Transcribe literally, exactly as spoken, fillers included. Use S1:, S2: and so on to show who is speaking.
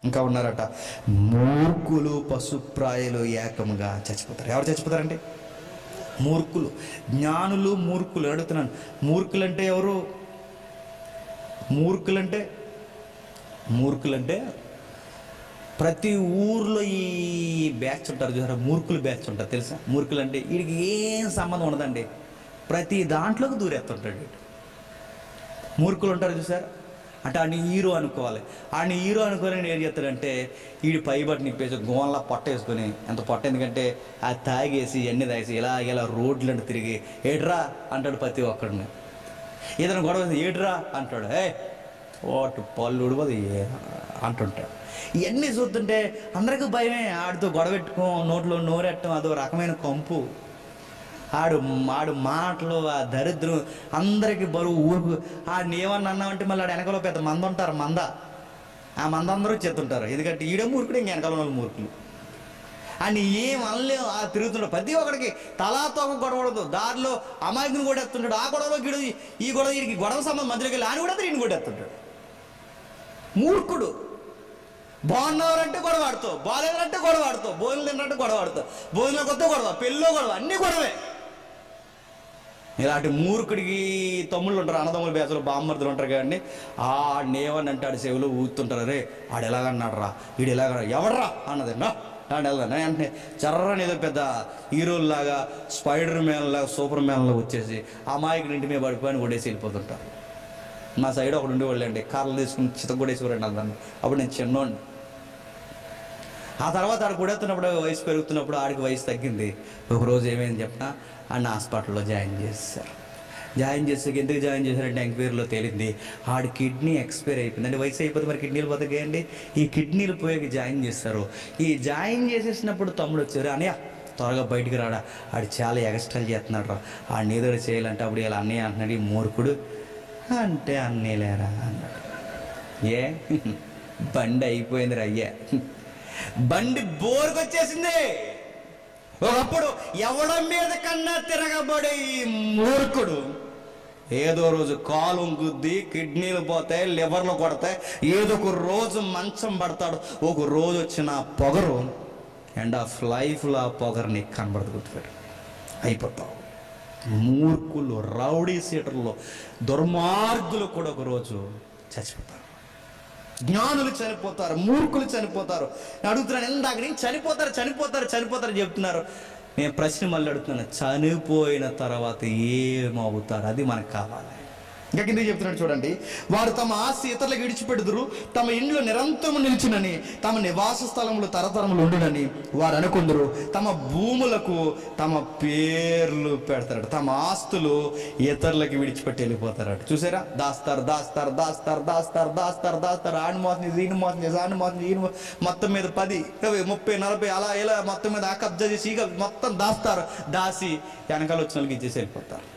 S1: ఇంకా ఉన్నారట, మూర్ఖులు పశుప్రాయులు ఏకముగా చచ్చిపోతారు. ఎవరు చచ్చిపోతారండి? మూర్ఖులు. జ్ఞానులు మూర్ఖులు. అడుగుతున్నాను, మూర్ఖులంటే ఎవరు? మూర్ఖులంటే మూర్ఖులంటే ప్రతి ఊర్లో ఈ బ్యాచ్ ఉంటారు చూసారా, మూర్ఖులు బ్యాచ్ ఉంటారు తెలుసా? మూర్ఖులు అంటే వీడికి ఏం సంబంధం ఉండదండి, ప్రతి దాంట్లోకి దూరేస్తుంటాడు వీడు. మూర్ఖులు ఉంటారు చూసారా, అంటే ఆడిని హీరో అనుకోవాలి. ఆడిని హీరో అనుకోని ఏం చేస్తాడంటే వీడి పైబట్టి నిప్పేసి గోన్లా పొట్ట వేసుకొని, ఎంత పొట్ట ఎందుకంటే అది తాగేసి ఎన్ని తాగేసి ఇలా ఇలా రోడ్లు అంటే తిరిగి ఏడ్రా అంటాడు ప్రతి ఒక్కడిని. ఏదైనా గొడవ ఏడ్రా అంటాడు, ఏ ఓటు పళ్ళు ఉడిపోదు అంటుంటాడు. ఇవన్నీ చూస్తుంటే అందరికీ భయమే. ఆడితో గొడవ పెట్టుకో, నోట్లో నోరెట్టం అదో రకమైన కంపు. ఆడు ఆడు మాటలు, ఆ దరిద్రం అందరికీ బరువు. ఊరుకు ఆడిని ఏమన్నా అన్నామంటే మళ్ళీ ఆడు వెనకలో పెద్ద మంద ఉంటారు, మంద. ఆ మంద అందరూ చెత్తుంటారు, ఎందుకంటే ఈడే మూర్ఖుడు, ఇంక వెనకాల వాళ్ళు మూర్ఖులు. అని ఏం అనలే ఆ తిరుగుతుంటాడు. ప్రతి ఒక్కడికి తలాతో ఒక గొడవడదు. దారిలో అమాయకుని కూడా ఎత్తుంటాడు. ఆ గొడవలో గిడు ఈ గొడవ వీడికి గొడవ సంబంధం మధ్యలోకి వెళ్ళి ఆయన కూడా ఈయన కూడా ఎత్తుంటాడు. మూర్ఖుడు. బాగున్నవారంటే గొడవ ఆడుతావు, బాగాలేదంటే గొడవ ఆడుతావు, భోజనం తిన్నట్టు గొడవ ఆడుతావు, భోజనం కొత్త గొడవ, పెళ్ళో గొడవ, అన్నీ గొడవే. ఇలాంటి మూర్ఖుడికి తమ్ముళ్ళు ఉంటారు, అన్నదమ్ముల బేసలు బామ్మర్దులు ఉంటారు కదండి. ఆడిని ఏమని అంటే ఆడి సేవలు ఊగుతుంటారు, రే ఆడు ఎలాగన్నాడు రా, వీడు ఎలాగ ఎవడరా అన్నదండి ఆడు వెళ్దాను అంటే చర్రని ఏదో పెద్ద హీరోల్లాగా స్పైడర్ మ్యాన్ లాగా సూపర్ మ్యాన్లో వచ్చేసి అమాయకుడి ఇంటి మీద పడిపోయి కొడేసి వెళ్ళిపోతుంటారు. మా సైడ్ ఒకడు ఉండేవాళ్ళు అండి, కార్లు తీసుకుని చిత కొడేసేవారండి అందరిని. అప్పుడు నేను చిన్నోండి. ఆ తర్వాత ఆడు కొడేస్తున్నప్పుడు వయసు పెరుగుతున్నప్పుడు ఆడికి వయసు తగ్గింది. ఒకరోజు ఏమైంది చెప్పినా ఆడిని హాస్పిటల్లో జాయిన్ చేశారు. జాయిన్ చేసాక ఎందుకు జాయిన్ చేశారంటే ఎంక్వైరీలో తేలింది ఆడి కిడ్నీ ఎక్స్పైర్ అయిపోయింది. అంటే వయసు అయిపోతే మరి కిడ్నీలు బతకేయండి. ఈ కిడ్నీలు పోయాక జాయిన్ చేస్తారు. ఈ జాయిన్ చేసేసినప్పుడు తమ్ముడు వచ్చారు, అన్నయ్య త్వరగా బయటికి రాడా, ఆడు చాలా ఎక్స్ట్రాలు చేస్తున్నాడు రా, ఆడిని ఏదో చేయాలంటే అప్పుడు ఇలా అన్నయ్య అంటున్నాడు. ఈ మూర్ఖుడు అంటే అన్నయ్యలేరా అన్నాడు. ఏ బండి అయిపోయింది రా అయ్యా, బండి బోరుకొచ్చేసింది. ఒకప్పుడు ఎవడ మీద కన్నా తిరగబడే ఈ మూర్ఖుడు ఏదో రోజు కాలు గుద్ది కిడ్నీలు పోతాయి, లివర్లు కొడతాయి, ఏదో ఒక రోజు మంచం పడతాడు. ఒక రోజు వచ్చిన పొగరు ఎండ్ ఆఫ్ లైఫ్లో ఆ పొగరు నీకు కనబడదు, గుర్తుపెట్టు, అయిపోతావు. మూర్ఖులు, రౌడీ సీటర్లు, దుర్మార్గులు కూడా ఒకరోజు చచ్చిపోతారు. జ్ఞానులు చనిపోతారు, మూర్ఖులు చనిపోతారు. నేను అడుగుతున్నాను, ఇందాక నేను చనిపోతారు చనిపోతారు చనిపోతారు చెప్తున్నారు. నేను ప్రశ్న మళ్ళీ అడుగుతున్నాను, చనిపోయిన తర్వాత ఏమవుతారు? అది మనకు కావాలి. ఇంకా కింద చెప్తున్నాడు చూడండి, వారు తమ ఆస్తి ఇతరులకు విడిచిపెడుదురు, తమ ఇంట్లో నిరంతరము నిలిచినని, తమ నివాస స్థలములు తరతరములు ఉండునని వారు అనుకుందరు. తమ భూములకు తమ పేర్లు పెడతారట, తమ ఆస్తులు ఇతరులకు విడిచిపెట్టి వెళ్ళిపోతారట. చూసారా, దాస్తారు దాస్తారు దాస్తారు దాస్తారు దాస్తారు దాస్తారు ఆడిని మోసం చేసి ఈయన మోసం చేసి ఆడిని మోసం చేసి ఈయన మొత్తం మీద పది ముప్పై నలభై అలా ఇలా మొత్తం మీద ఆ కబ్జా చేసి ఇక మొత్తం దాస్తారు. దాసి వెనకాల వచ్చిన వాళ్ళకి ఇచ్చేసి వెళ్ళిపోతారు.